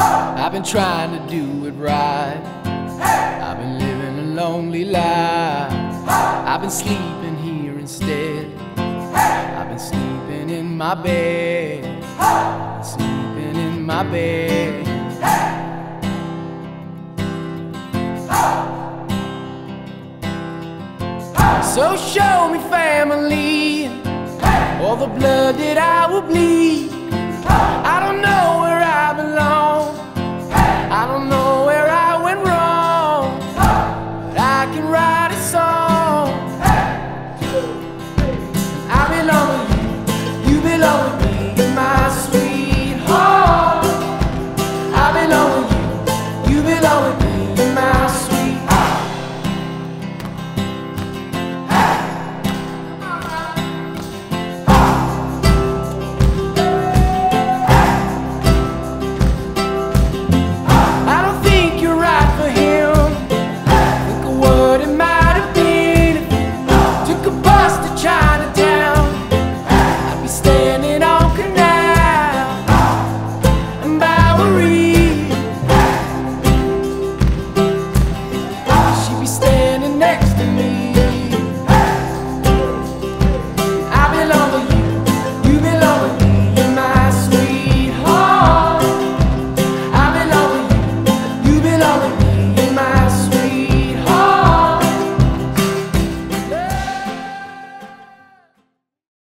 I've been trying to do it right. I've been living a lonely life. I've been sleeping here instead. I've been sleeping in my bed. I've been sleeping in my bed. So show me family, all the blood that I will bleed. I don't know where